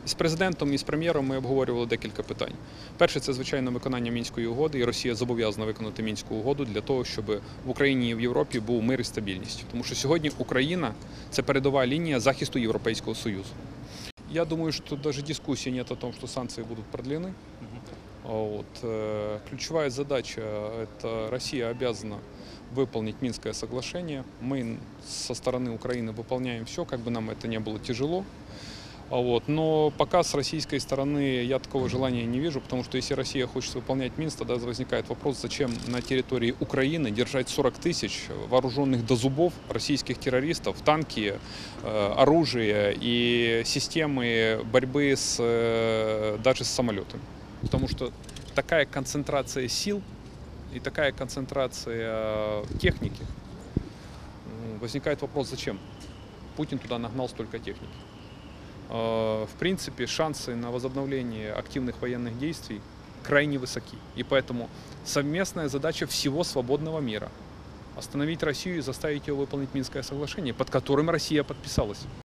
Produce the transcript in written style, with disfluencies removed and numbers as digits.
З президентом і з прем'єром ми обговорювали декілька питань. Перше – це, звичайно, виконання Мінської угоди, і Росія зобов'язана виконати Мінську угоду для того, щоб в Україні і в Європі був мир і стабільність. Тому що сьогодні Україна – це передова лінія захисту Європейського Союзу. Я думаю, что даже дискуссии нет о том, что санкции будут продлены. Ключевая задача – это Россия обязана выполнить Минское соглашение. Мы со стороны Украины выполняем все, как бы нам это не было тяжело. Но пока с российской стороны я такого желания не вижу, потому что если Россия хочет выполнять Минск, тогда возникает вопрос, зачем на территории Украины держать 40 тысяч вооруженных до зубов российских террористов, танки, оружие и системы борьбы даже с самолетами. Потому что такая концентрация сил и такая концентрация техники, возникает вопрос, зачем Путин туда нагнал столько техники. В принципе, шансы на возобновление активных военных действий крайне высоки. И поэтому совместная задача всего свободного мира – остановить Россию и заставить ее выполнить Минское соглашение, под которым Россия подписалась.